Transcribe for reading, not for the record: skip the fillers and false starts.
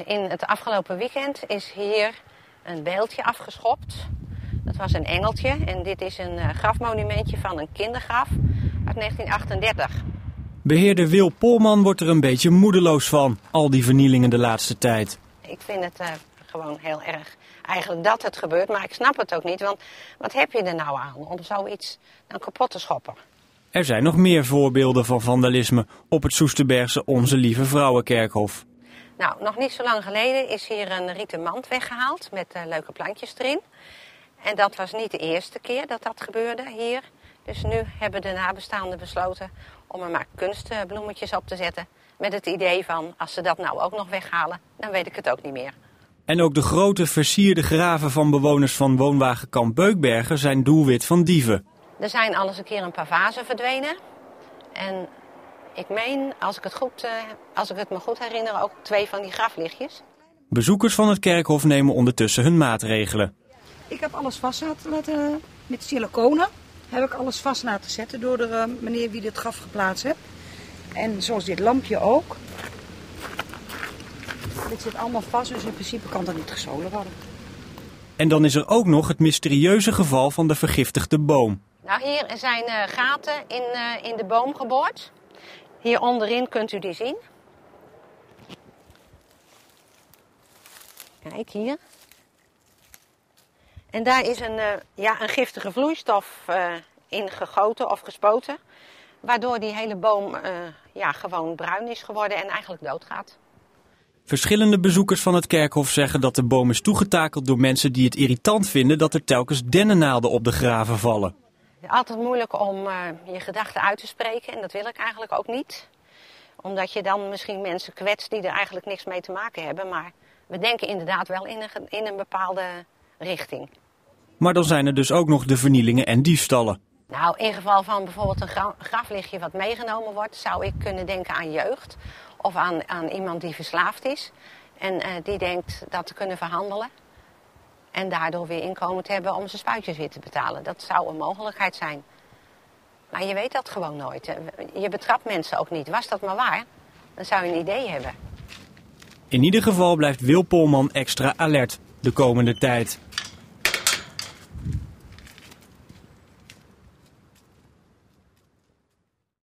In het afgelopen weekend is hier een beeldje afgeschopt. Dat was een engeltje en dit is een grafmonumentje van een kindergraf uit 1938. Beheerder Wil Polman wordt er een beetje moedeloos van, al die vernielingen de laatste tijd. Ik vind het gewoon heel erg eigenlijk dat het gebeurt, maar ik snap het ook niet. Want wat heb je er nou aan om zoiets dan kapot te schoppen? Er zijn nog meer voorbeelden van vandalisme op het Soesterbergse Onze Lieve Vrouwenkerkhof. Nou, nog niet zo lang geleden is hier een rieten mand weggehaald met leuke plantjes erin. En dat was niet de eerste keer dat dat gebeurde hier. Dus nu hebben de nabestaanden besloten om er maar kunstbloemetjes op te zetten. Met het idee van, als ze dat nou ook nog weghalen, dan weet ik het ook niet meer. En ook de grote versierde graven van bewoners van woonwagenkamp Beukbergen zijn doelwit van dieven. Er zijn al eens een keer een paar vazen verdwenen. En ik meen, als ik het me goed herinner, ook 2 van die graflichtjes. Bezoekers van het kerkhof nemen ondertussen hun maatregelen. Ik heb alles vast laten met siliconen. Heb ik alles vast laten zetten door de meneer wie dit graf geplaatst heeft. En zoals dit lampje ook. Dit zit allemaal vast, dus in principe kan dat niet gestolen worden. En dan is er ook nog het mysterieuze geval van de vergiftigde boom. Nou, hier zijn gaten in de boom geboord. Hier onderin kunt u die zien. Kijk hier. En daar is een giftige vloeistof in gegoten of gespoten. Waardoor die hele boom gewoon bruin is geworden en eigenlijk doodgaat. Verschillende bezoekers van het kerkhof zeggen dat de boom is toegetakeld door mensen die het irritant vinden dat er telkens dennennaalden op de graven vallen. Het is altijd moeilijk om je gedachten uit te spreken en dat wil ik eigenlijk ook niet. Omdat je dan misschien mensen kwetst die er eigenlijk niks mee te maken hebben. Maar we denken inderdaad wel in een bepaalde richting. Maar dan zijn er dus ook nog de vernielingen en diefstallen. Nou, in geval van bijvoorbeeld een graflichtje wat meegenomen wordt, zou ik kunnen denken aan jeugd. Of aan iemand die verslaafd is en die denkt dat te kunnen verhandelen. En daardoor weer inkomen te hebben om zijn spuitjes weer te betalen. Dat zou een mogelijkheid zijn. Maar je weet dat gewoon nooit. Je betrapt mensen ook niet. Was dat maar waar, dan zou je een idee hebben. In ieder geval blijft Wil Polman extra alert de komende tijd.